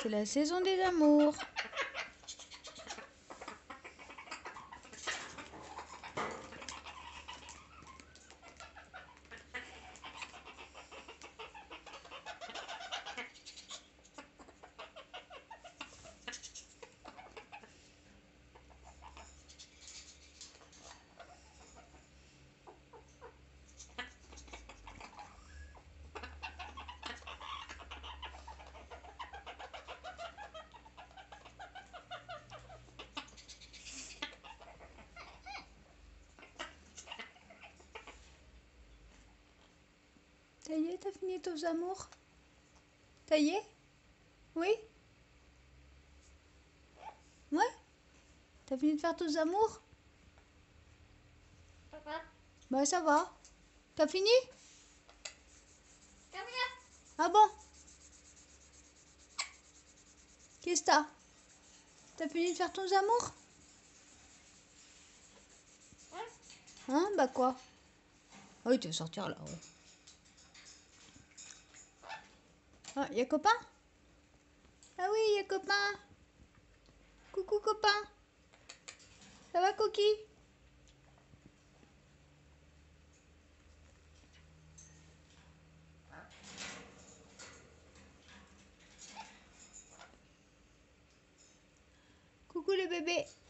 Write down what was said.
C'est la saison des amours. Ça y est, t'as fini tes amours? Ça y est? Oui? Ouais? T'as fini de faire tes amours? Papa, Bah ça va. T'as fini? viens, viens. Ah bon? Qu'est-ce que t'as? T'as fini de faire tes amours? Hein? Bah quoi? Ah oui, tu vas sortir là. Ouais. Ah, y'a copain? Ah oui, y'a copain. Coucou copain. Ça va Coquille? Coucou les bébés.